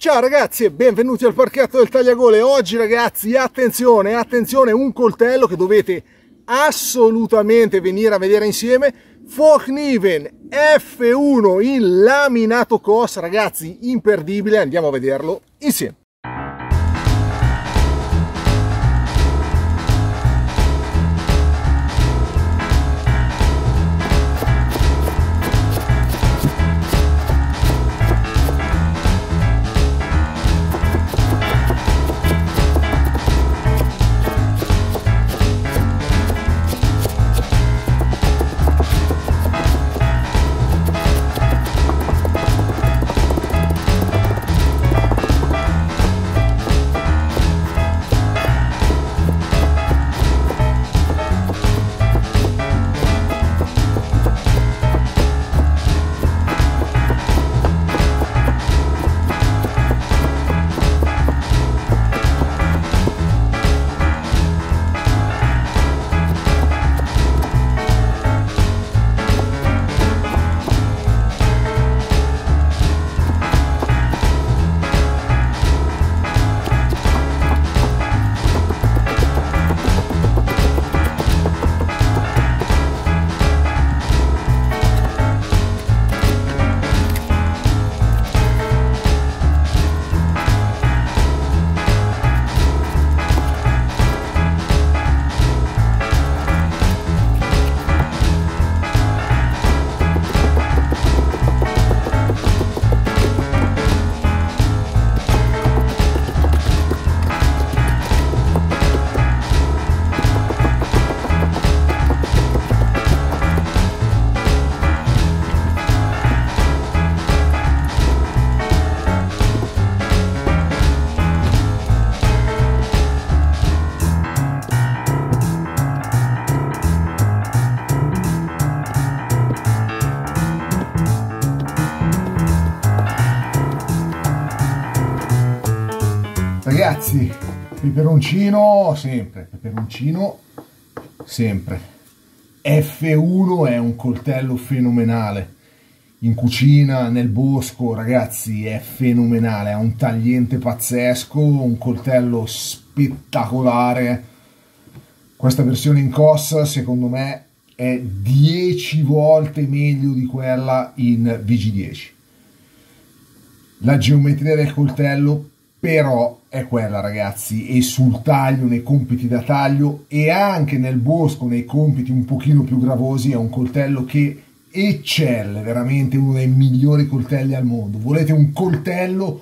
Ciao ragazzi e benvenuti al parchetto del tagliagole. Oggi ragazzi attenzione, un coltello che dovete assolutamente venire a vedere insieme. Fokniven F1 in laminato cos, ragazzi, imperdibile, andiamo a vederlo insieme. Ragazzi, peperoncino sempre. F1 è un coltello fenomenale. In cucina, nel bosco, ragazzi, è fenomenale. Ha un tagliente pazzesco, un coltello spettacolare. Questa versione in cos, secondo me, è 10 volte meglio di quella in VG10. La geometria del coltello però è quella, ragazzi, e sul taglio, nei compiti da taglio e anche nel bosco, nei compiti un pochino più gravosi, è un coltello che eccelle, veramente uno dei migliori coltelli al mondo. Volete un coltello?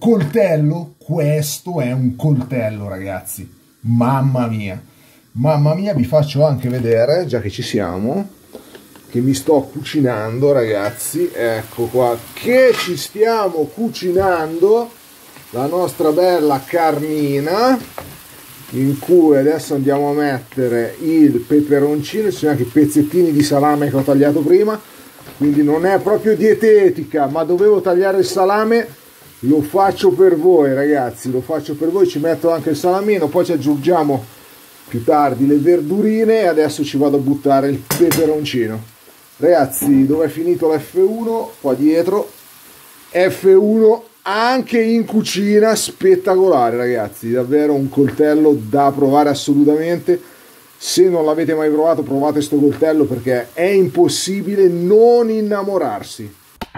Questo è un coltello, ragazzi, mamma mia, vi faccio anche vedere, già che ci siamo, che mi sto cucinando, ragazzi, ecco qua, che ci stiamo cucinando la nostra bella carnina, in cui adesso andiamo a mettere il peperoncino. Ci sono anche i pezzettini di salame che ho tagliato prima, quindi non è proprio dietetica, ma dovevo tagliare il salame, lo faccio per voi, ragazzi, lo faccio per voi. Ci metto anche il salamino, poi ci aggiungiamo più tardi le verdurine e adesso ci vado a buttare il peperoncino. Ragazzi, dove è finito l'F1? Qua dietro. F1 anche in cucina, spettacolare, ragazzi, davvero un coltello da provare assolutamente. Se non l'avete mai provato, provate sto coltello perché è impossibile non innamorarsi.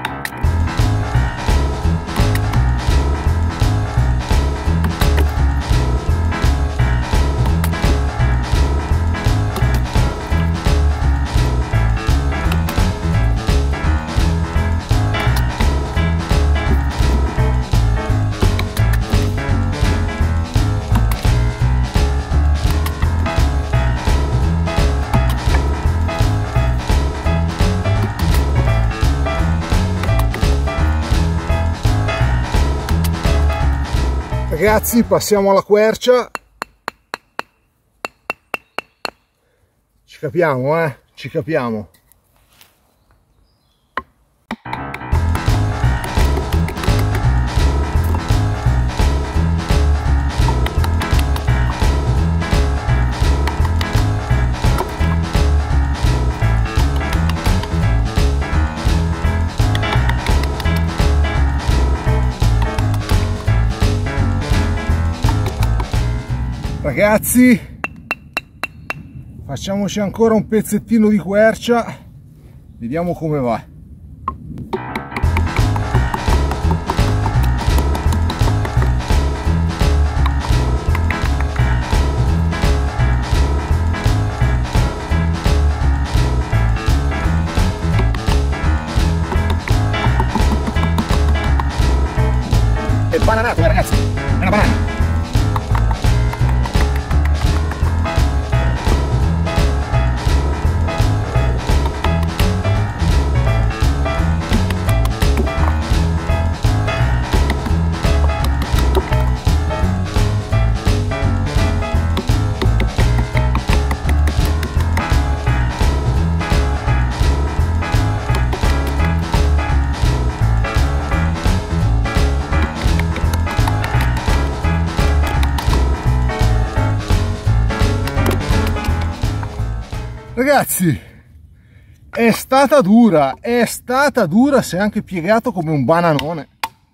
Ragazzi, passiamo alla quercia. Ci capiamo, ci capiamo. Ragazzi, facciamoci ancora un pezzettino di quercia, vediamo come va. È bananato, ragazzi, è una banana. Ragazzi, è stata dura, si è anche piegato come un bananone.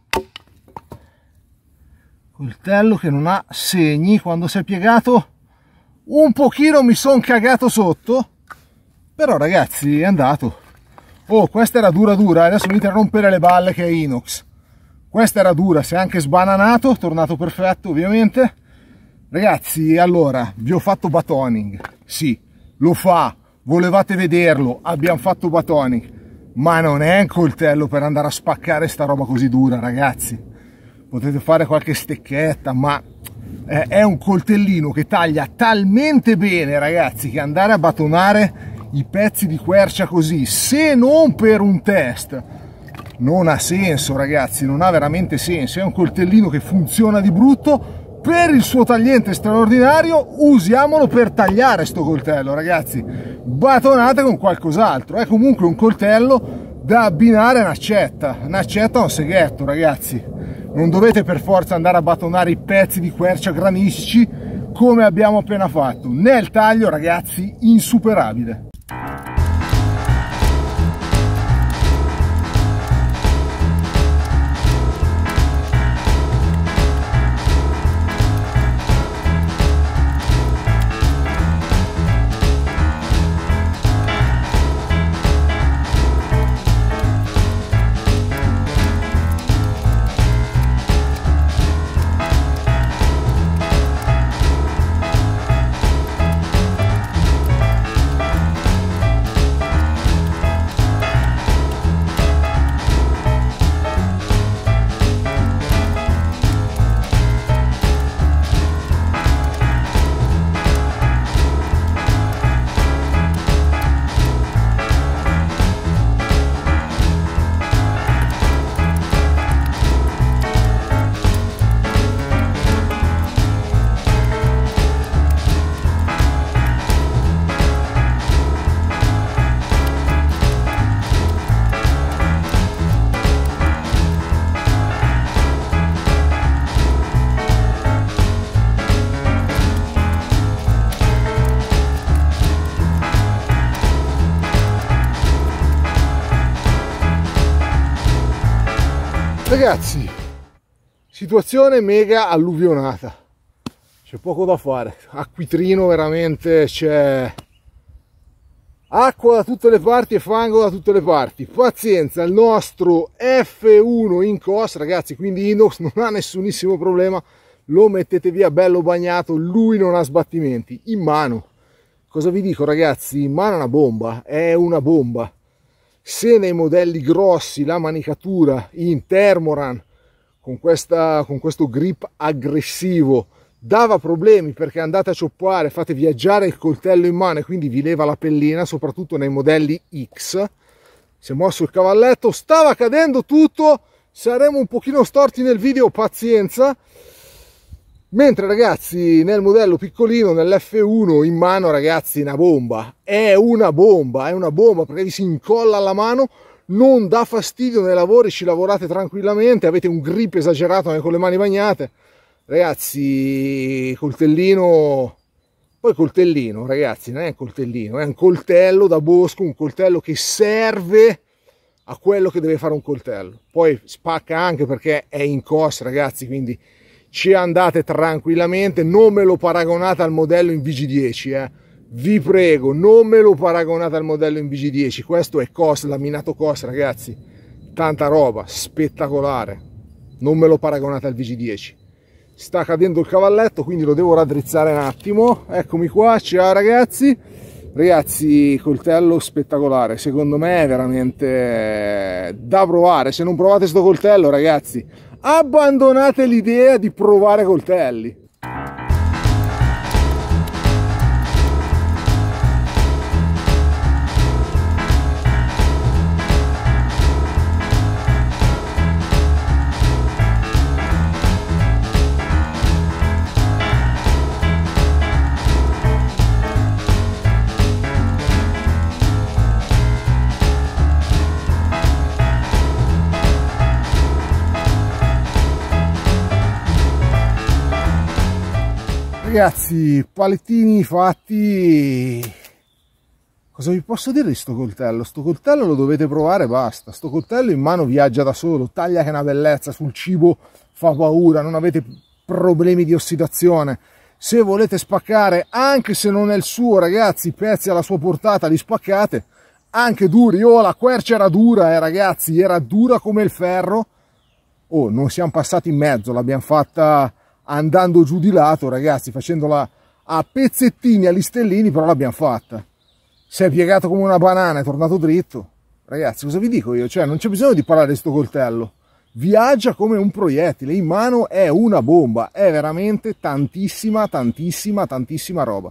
Coltello che non ha segni, quando si è piegato un pochino mi sono cagato sotto, però ragazzi è andato. Oh, questa era dura dura, adesso venite a rompere le balle che è inox. Questa era dura, si è anche sbananato, tornato perfetto ovviamente. Ragazzi, allora, vi ho fatto batoning, sì, lo fa, volevate vederlo, abbiamo fatto batoning, ma non è un coltello per andare a spaccare sta roba così dura, ragazzi. Potete fare qualche stecchetta, ma è un coltellino che taglia talmente bene, ragazzi, che andare a batonare i pezzi di quercia così, se non per un test, non ha senso, ragazzi, non ha veramente senso. È un coltellino che funziona di brutto. Per il suo tagliente straordinario usiamolo per tagliare sto coltello, ragazzi. Batonate con qualcos'altro. È comunque un coltello da abbinare a un'accetta a un seghetto, ragazzi. Non dovete per forza andare a batonare i pezzi di quercia granistici come abbiamo appena fatto. Nel taglio, ragazzi, insuperabile. Ragazzi, situazione mega alluvionata, c'è poco da fare, acquitrino veramente, c'è acqua da tutte le parti e fango da tutte le parti. Pazienza, il nostro F1 in COS, ragazzi, quindi inox, non ha nessunissimo problema, lo mettete via bello bagnato, lui non ha sbattimenti. In mano, cosa vi dico, ragazzi, in mano è una bomba. Se nei modelli grossi la manicatura in Thermoran con questo grip aggressivo dava problemi perché andate a cioppare, fate viaggiare il coltello in mano e quindi vi leva la pellina, soprattutto nei modelli X, si è mosso il cavalletto, stava cadendo tutto, saremo un pochino storti nel video, pazienza. Mentre ragazzi nel modello piccolino, nell'F1 in mano, ragazzi, è una bomba perché vi si incolla alla mano, non dà fastidio nei lavori, ci lavorate tranquillamente, avete un grip esagerato anche con le mani bagnate, ragazzi. Coltellino, poi coltellino, ragazzi, non è un coltellino, è un coltello da bosco, un coltello che serve a quello che deve fare un coltello. Poi spacca anche perché è in COS, ragazzi, quindi ci andate tranquillamente, non me lo paragonate al modello in VG10, vi prego, non me lo paragonate al modello in VG10, questo è COS, laminato COS, ragazzi, tanta roba, spettacolare, non me lo paragonate al VG10. Sta cadendo il cavalletto, quindi lo devo raddrizzare un attimo. Eccomi qua, ciao ragazzi. Ragazzi, coltello spettacolare, secondo me è veramente da provare. Se non provate sto coltello, ragazzi, abbandonate l'idea di provare coltelli. Ragazzi, palettini fatti. Cosa vi posso dire di sto coltello? Sto coltello lo dovete provare, basta. Sto coltello in mano viaggia da solo, taglia che è una bellezza, sul cibo fa paura, non avete problemi di ossidazione. Se volete spaccare, anche se non è il suo, ragazzi, pezzi alla sua portata li spaccate, anche duri. Oh, la quercia era dura, ragazzi, era dura come il ferro. Oh, non siamo passati in mezzo, l'abbiamo fatta andando giù di lato, ragazzi, facendola a pezzettini, agli stellini, però l'abbiamo fatta. Si è piegato come una banana, è tornato dritto. Ragazzi, cosa vi dico io? Cioè, non c'è bisogno di parlare di sto coltello. Viaggia come un proiettile, in mano è una bomba, è veramente tantissima, tantissima, tantissima roba.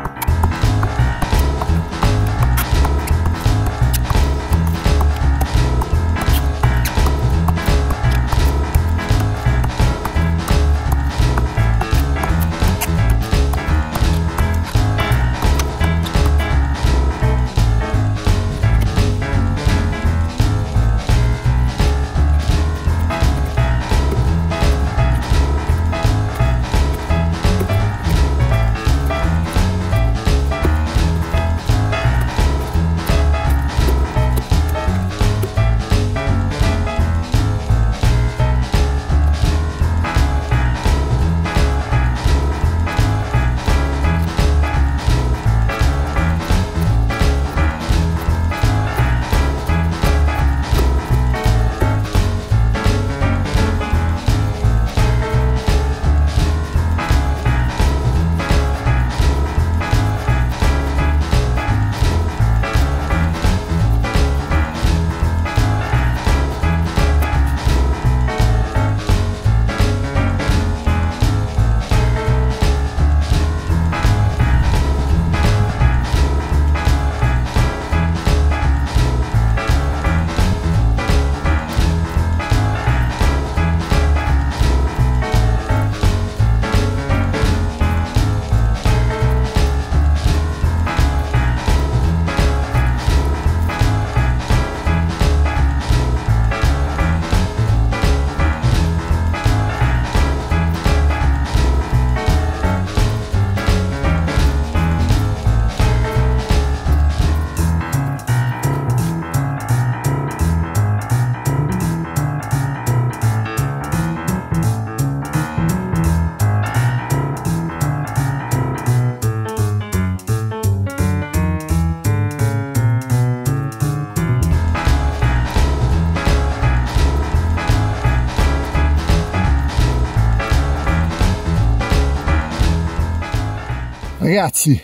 Ragazzi,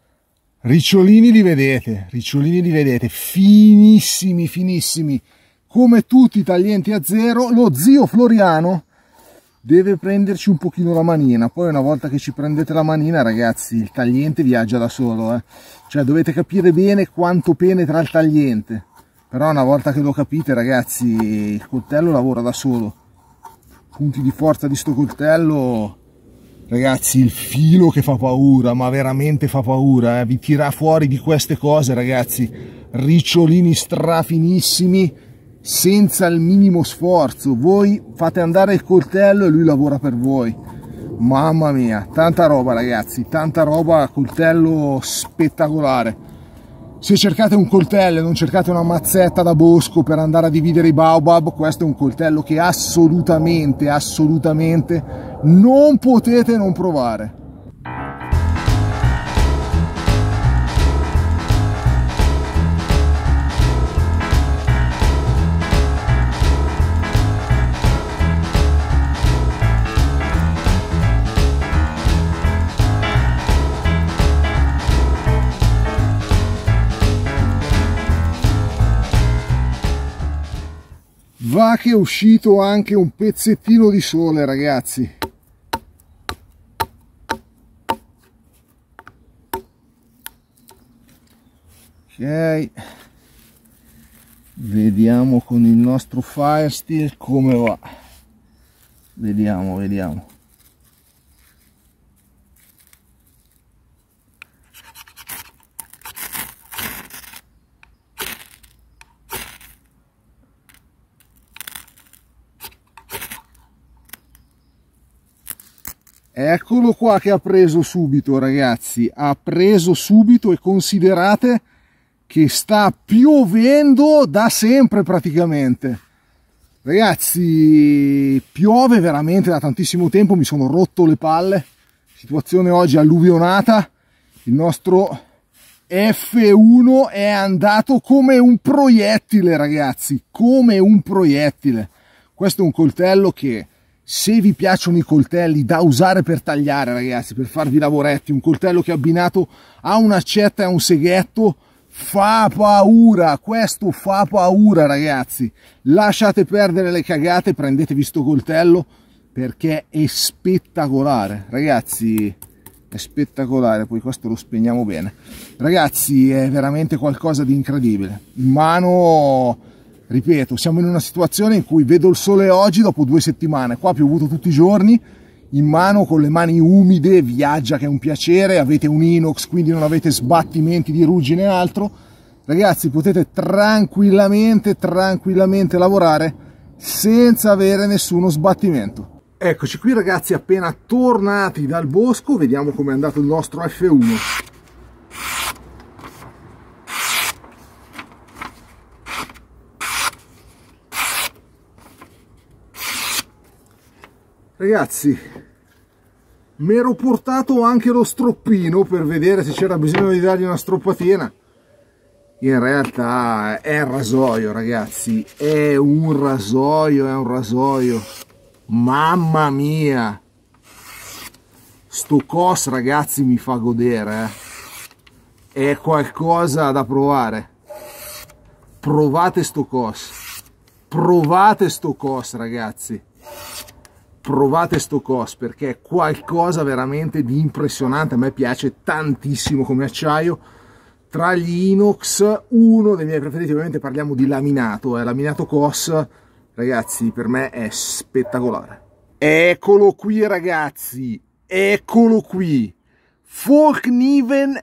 ricciolini li vedete, finissimi, finissimi, come tutti i taglienti a zero. Lo zio Floriano deve prenderci un pochino la manina, poi una volta che ci prendete la manina, ragazzi, il tagliente viaggia da solo, cioè dovete capire bene quanto penetra il tagliente, però una volta che lo capite, ragazzi, il coltello lavora da solo. Punti di forza di sto coltello, ragazzi, il filo che fa paura, ma veramente fa paura, vi tira fuori di queste cose, ragazzi, ricciolini strafinissimi, senza il minimo sforzo. Voi fate andare il coltello e lui lavora per voi. Mamma mia, tanta roba, ragazzi, tanta roba, coltello spettacolare. Se cercate un coltello e non cercate una mazzetta da bosco per andare a dividere i baobab, questo è un coltello che assolutamente non potete non provare. Va che è uscito anche un pezzettino di sole, ragazzi. Ok, vediamo con il nostro Firesteel come va. Vediamo. Eccolo qua che ha preso subito, ragazzi, ha preso subito, e considerate che sta piovendo da sempre praticamente. Ragazzi, piove veramente da tantissimo tempo, mi sono rotto le palle. Situazione oggi alluvionata, il nostro F1 è andato come un proiettile, ragazzi, come un proiettile. Questo è un coltello che, se vi piacciono i coltelli da usare per tagliare, ragazzi, per farvi lavoretti, un coltello che abbinato a un'accetta e a un seghetto fa paura. Questo fa paura, ragazzi. Lasciate perdere le cagate, prendetevi sto coltello perché è spettacolare, ragazzi, è spettacolare. Poi questo lo spegniamo bene, ragazzi, è veramente qualcosa di incredibile. In mano, ripeto, siamo in una situazione in cui vedo il sole oggi dopo 2 settimane, qua ha piovuto tutti i giorni, in mano con le mani umide viaggia, che è un piacere. Avete un inox, quindi non avete sbattimenti di ruggine e altro, ragazzi, potete tranquillamente lavorare senza avere nessuno sbattimento. Eccoci qui, ragazzi, appena tornati dal bosco, vediamo come è andato il nostro F1. Ragazzi, mi ero portato anche lo stroppino per vedere se c'era bisogno di dargli una stroppatina. In realtà è un rasoio, ragazzi, è un rasoio. Mamma mia, sto cos, ragazzi, mi fa godere, è qualcosa da provare. Provate sto cos, ragazzi. Provate sto cos perché è qualcosa veramente di impressionante. A me piace tantissimo come acciaio. Tra gli inox, uno dei miei preferiti, ovviamente parliamo di laminato, laminato cos, ragazzi, per me è spettacolare. Eccolo qui, ragazzi, eccolo qui, Folkniven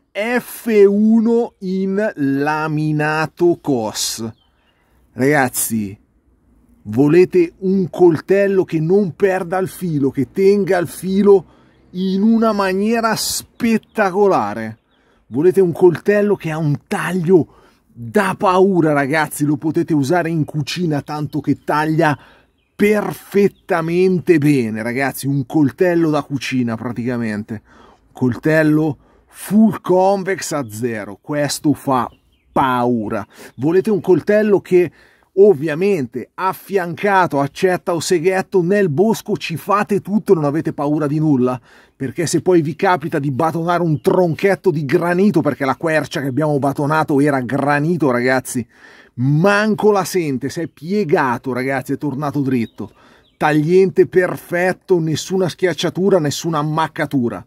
F1 in laminato cos. Ragazzi, volete un coltello che non perda il filo, che tenga il filo in una maniera spettacolare? Volete un coltello che ha un taglio da paura, ragazzi? Lo potete usare in cucina, tanto che taglia perfettamente bene, ragazzi. Un coltello da cucina praticamente, coltello full convex a 0. Questo fa paura. Volete un coltello che ovviamente affiancato accetta o seghetto nel bosco ci fate tutto, non avete paura di nulla, perché se poi vi capita di batonare un tronchetto di granito, perché la quercia che abbiamo batonato era granito, ragazzi, manco la sente, si è piegato, ragazzi, è tornato dritto, tagliente perfetto, nessuna schiacciatura, nessuna ammaccatura.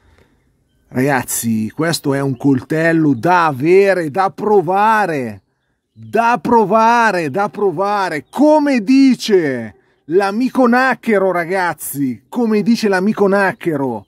Ragazzi, questo è un coltello da avere, da provare. Da provare, come dice l'amico Nacchero, ragazzi, come dice l'amico Nacchero,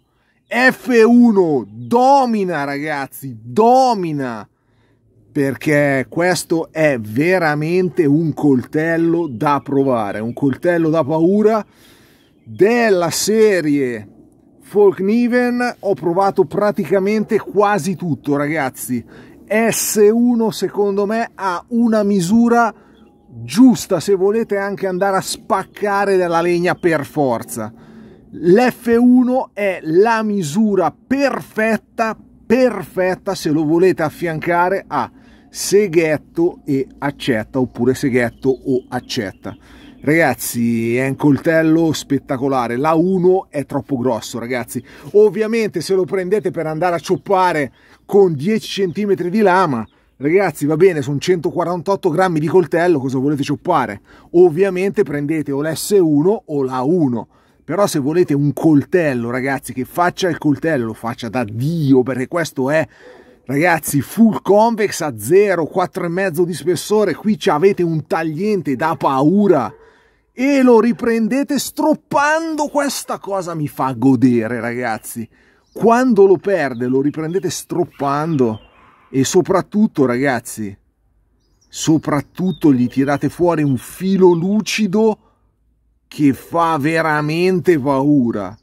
F1 domina, ragazzi, domina, perché questo è veramente un coltello da provare, un coltello da paura della serie Folkniven. Ho provato praticamente quasi tutto, ragazzi. S1 secondo me ha una misura giusta se volete anche andare a spaccare della legna per forza. L'F1 è la misura perfetta se lo volete affiancare a seghetto e accetta, oppure seghetto o accetta. Ragazzi, è un coltello spettacolare. La 1 è troppo grosso, ragazzi. Ovviamente se lo prendete per andare a cioppare con 10 cm di lama, ragazzi, va bene, sono 148 grammi di coltello, cosa volete cioppare? Ovviamente prendete o l'S1 o la 1. Però se volete un coltello, ragazzi, che faccia il coltello, lo faccia da Dio, perché questo è, ragazzi, full convex a 0, 4,5 di spessore, qui avete un tagliente da paura e lo riprendete stroppando. Questa cosa mi fa godere, ragazzi. Quando lo perde lo riprendete stroppando e soprattutto, ragazzi, soprattutto gli tirate fuori un filo lucido che fa veramente paura,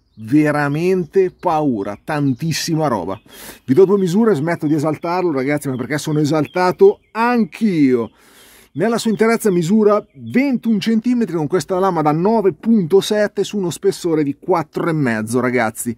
tantissima roba. Vi do 2 misure, smetto di esaltarlo, ragazzi, ma perché sono esaltato anch'io. Nella sua interezza misura 21 cm con questa lama da 9,7 su uno spessore di 4,5, ragazzi.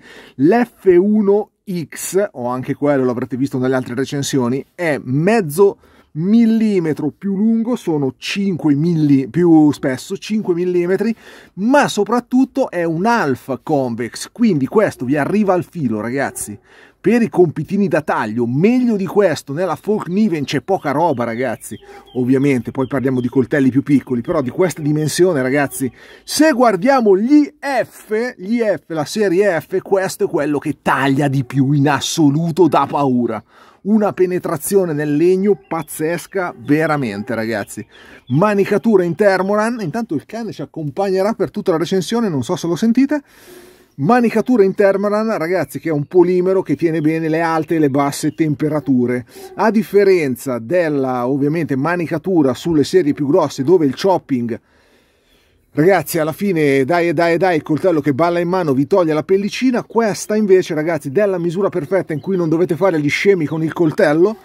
L'F1X, o anche quello l'avrete visto nelle altre recensioni, è mezzo millimetro più lungo, sono 5 mm più spesso, 5 mm, ma soprattutto è un alpha convex, quindi questo vi arriva al filo, ragazzi. Per i compitini da taglio, meglio di questo nella Folkniven c'è poca roba, ragazzi. Ovviamente poi parliamo di coltelli più piccoli, però di questa dimensione, ragazzi, se guardiamo gli F, la serie F, questo è quello che taglia di più in assoluto, da paura. Una penetrazione nel legno pazzesca, veramente, ragazzi. Manicatura in Thermoran, intanto il cane ci accompagnerà per tutta la recensione, non so se lo sentite. Manicatura in Thermoran, ragazzi, che è un polimero che tiene bene le alte e le basse temperature, a differenza della, ovviamente, manicatura sulle serie più grosse, dove il chopping, ragazzi, alla fine dai, il coltello che balla in mano vi toglie la pellicina. Questa invece, ragazzi, della misura perfetta in cui non dovete fare gli scemi con il coltello,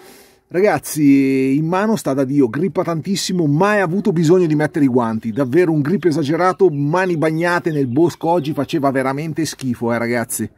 ragazzi, in mano sta da Dio, grippa tantissimo, mai avuto bisogno di mettere i guanti, davvero un grip esagerato, mani bagnate nel bosco oggi, faceva veramente schifo, ragazzi,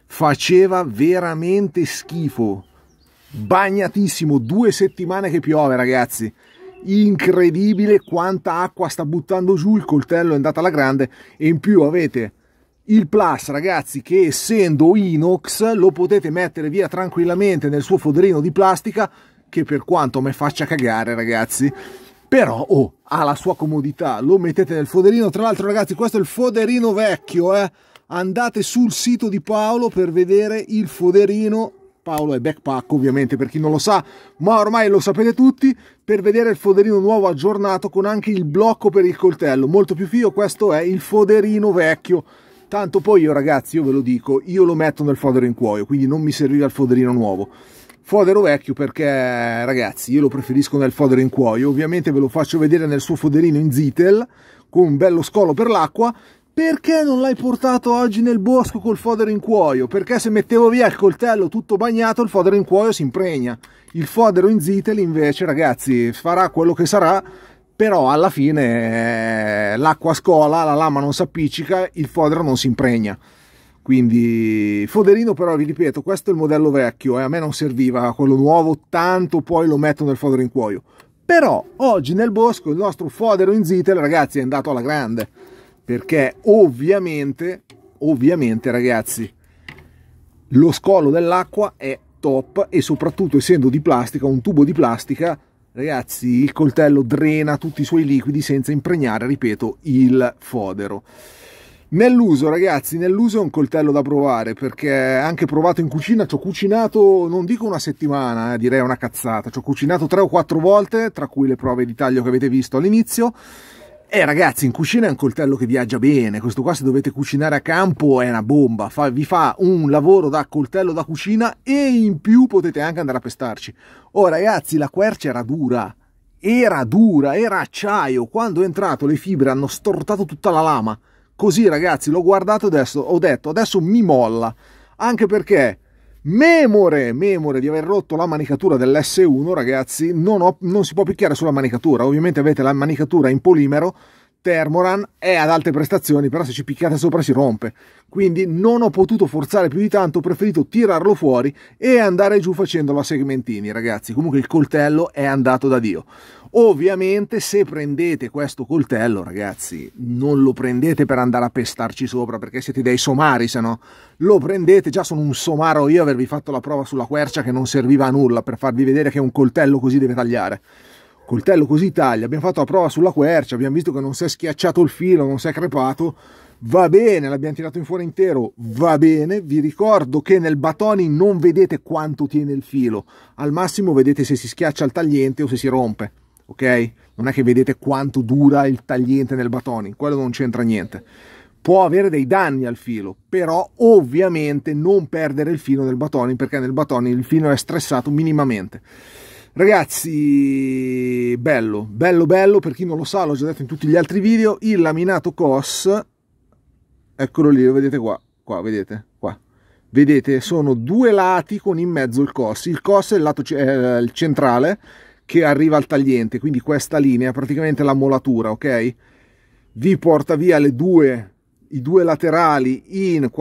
faceva veramente schifo, bagnatissimo, 2 settimane che piove, ragazzi, incredibile quanta acqua sta buttando giù, il coltello è andato alla grande, e in più avete il plus, ragazzi, che essendo inox lo potete mettere via tranquillamente nel suo foderino di plastica, che per quanto me faccia cagare, ragazzi, però ha la sua comodità, lo mettete nel foderino. Tra l'altro, ragazzi, questo è il foderino vecchio, andate sul sito di Paolo per vedere il foderino. Paolo è backpack, ovviamente, per chi non lo sa, ma ormai lo sapete tutti, per vedere il foderino nuovo aggiornato con anche il blocco per il coltello, molto più figo. Questo è il foderino vecchio. Tanto poi io, ragazzi, io ve lo dico, io lo metto nel fodero in cuoio, quindi non mi serviva il foderino nuovo. Fodero vecchio perché, ragazzi, io lo preferisco nel fodero in cuoio. Ovviamente ve lo faccio vedere nel suo foderino in Zytel, con un bello scolo per l'acqua. Perché non l'hai portato oggi nel bosco col fodero in cuoio? Perché se mettevo via il coltello tutto bagnato, il fodero in cuoio si impregna. Il fodero in Zytel invece, ragazzi, farà quello che sarà, però alla fine l'acqua scola, la lama non si appiccica, il fodero non si impregna. Quindi foderino, però vi ripeto, questo è il modello vecchio e a me non serviva quello nuovo, tanto poi lo metto nel fodero in cuoio. Però oggi nel bosco il nostro fodero in Zytel, ragazzi, è andato alla grande, perché ovviamente, ragazzi, lo scolo dell'acqua è top, e soprattutto essendo di plastica, un tubo di plastica, ragazzi, il coltello drena tutti i suoi liquidi senza impregnare, ripeto, il fodero. Nell'uso, ragazzi, nell'uso è un coltello da provare, perché anche provato in cucina, ci ho cucinato, non dico una settimana, direi una cazzata, ci ho cucinato 3 o 4 volte, tra cui le prove di taglio che avete visto all'inizio, e ragazzi, in cucina è un coltello che viaggia bene. Questo qua, se dovete cucinare a campo, è una bomba, vi fa un lavoro da coltello da cucina, e in più potete anche andare a pestarci. Oh ragazzi, la quercia era dura, era acciaio, quando è entrato le fibre hanno stortato tutta la lama. Così, ragazzi, l'ho guardato adesso, ho detto adesso mi molla, anche perché memore di aver rotto la manicatura dell'S1, ragazzi, non si può picchiare sulla manicatura. Ovviamente avete la manicatura in polimero, Thermoran è ad alte prestazioni, però se ci picchiate sopra si rompe, quindi non ho potuto forzare più di tanto, ho preferito tirarlo fuori e andare giù facendolo a segmentini, ragazzi. Comunque il coltello è andato da Dio. Ovviamente se prendete questo coltello, ragazzi, non lo prendete per andare a pestarci sopra, perché siete dei somari, se no lo prendete, già sono un somaro io avervi fatto la prova sulla quercia che non serviva a nulla per farvi vedere che un coltello così deve tagliare. Coltello così taglia, abbiamo fatto la prova sulla quercia, abbiamo visto che non si è schiacciato il filo, non si è crepato, va bene, l'abbiamo tirato in fuori intero, va bene. Vi ricordo che nel batoni non vedete quanto tiene il filo, al massimo vedete se si schiaccia il tagliente o se si rompe, ok? Non è che vedete quanto dura il tagliente nel batoni, quello non c'entra niente. Può avere dei danni al filo, però ovviamente non perdere il filo nel batoni, perché nel batoni il filo è stressato minimamente. Ragazzi, bello, bello, bello, per chi non lo sa, l'ho già detto in tutti gli altri video, il laminato COS, eccolo lì, lo vedete qua, vedete, qua. Vedete, sono due lati con in mezzo il COS è il lato il centrale che arriva al tagliente, quindi questa linea è praticamente la molatura, ok? Vi porta via i due laterali in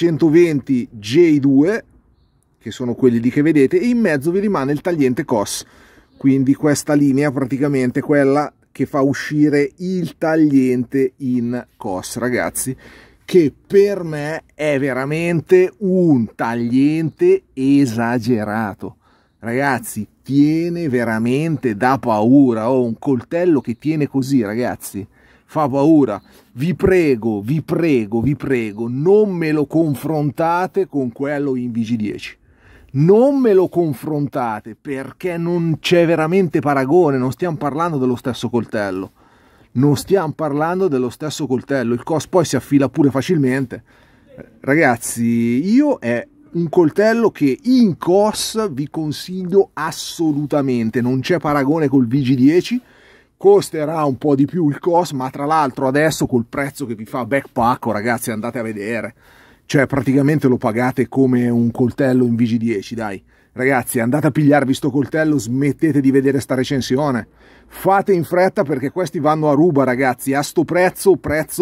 420 J2, che sono quelli lì che vedete, e in mezzo vi rimane il tagliente COS, quindi questa linea praticamente quella che fa uscire il tagliente in COS, ragazzi, che per me è veramente un tagliente esagerato, ragazzi, tiene veramente da paura. Ho un coltello che tiene così, ragazzi, fa paura. Vi prego, vi prego, vi prego, non me lo confrontate con quello in VG10. Non me lo confrontate, perché non c'è veramente paragone, non stiamo parlando dello stesso coltello. Non stiamo parlando dello stesso coltello, il COS poi si affila pure facilmente. Ragazzi, io è un coltello che in COS vi consiglio assolutamente, non c'è paragone col VG10, costerà un po' di più il COS, ma tra l'altro adesso col prezzo che vi fa Backpack, ragazzi, andate a vedere. Cioè praticamente lo pagate come un coltello in VG10, dai. Ragazzi, andate a pigliarvi sto coltello, smettete di vedere sta recensione. Fate in fretta perché questi vanno a ruba, ragazzi, a sto prezzo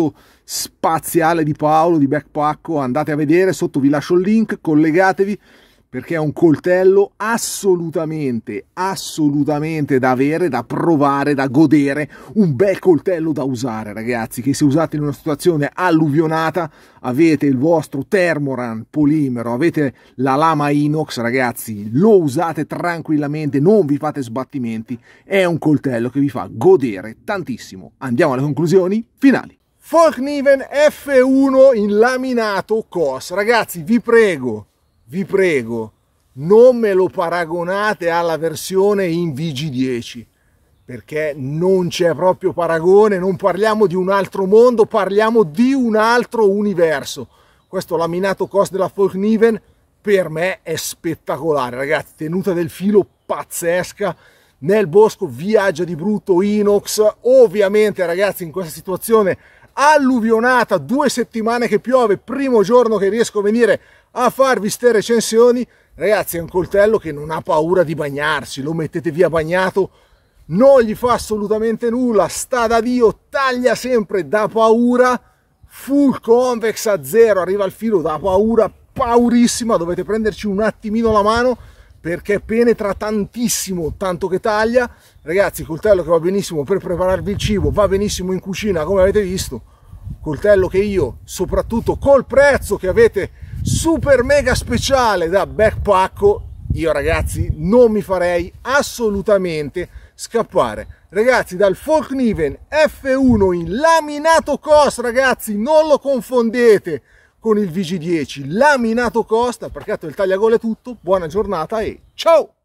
spaziale di Paolo, di Backpacko. Andate a vedere, sotto vi lascio il link, collegatevi, perché è un coltello assolutamente, assolutamente da avere, da provare, da godere, un bel coltello da usare, ragazzi, che se usate in una situazione alluvionata, avete il vostro Thermoran polimero, avete la lama inox, ragazzi, lo usate tranquillamente, non vi fate sbattimenti, è un coltello che vi fa godere tantissimo. Andiamo alle conclusioni finali. Folkniven F1 in laminato COS, ragazzi, vi prego, non me lo paragonate alla versione in VG10, perché non c'è proprio paragone, non parliamo di un altro mondo, parliamo di un altro universo. Questo laminato COS della Folkniven per me è spettacolare, ragazzi, tenuta del filo pazzesca, nel bosco viaggia di brutto, inox. Ovviamente, ragazzi, in questa situazione alluvionata, 2 settimane che piove, primo giorno che riesco a venire a farvi ste recensioni, ragazzi, è un coltello che non ha paura di bagnarsi, lo mettete via bagnato, non gli fa assolutamente nulla, sta da Dio, taglia sempre da paura, full convex a 0, arriva al filo da paura, paurissima, dovete prenderci un attimino la mano perché penetra tantissimo, tanto che taglia. Ragazzi, coltello che va benissimo per prepararvi il cibo, va benissimo in cucina, come avete visto, coltello che io, soprattutto col prezzo che avete super mega speciale da Backpacko, io, ragazzi, non mi farei assolutamente scappare. Ragazzi, dal Folkniven F1 in laminato COS, ragazzi, non lo confondete con il VG10, laminato COS, dal parchetto del tagliagole è tutto, buona giornata e ciao!